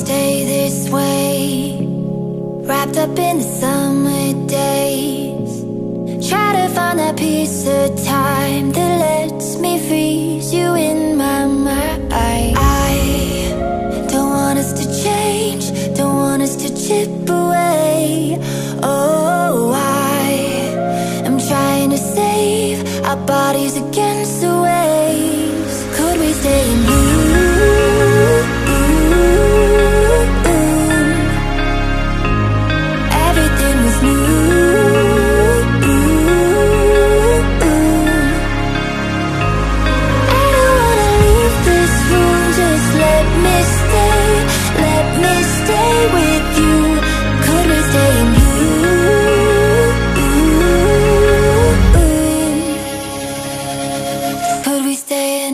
stay this way, wrapped up in the summer days? Try to find that piece of time that lets me freeze you in my mind. I don't want us to change, don't want us to chip away. Oh, I am trying to save our bodies against the waves. Could we stay in blue? Everything was new. I don't wanna leave this room, just let me stay with you. Could we stay in blue? Could we stay in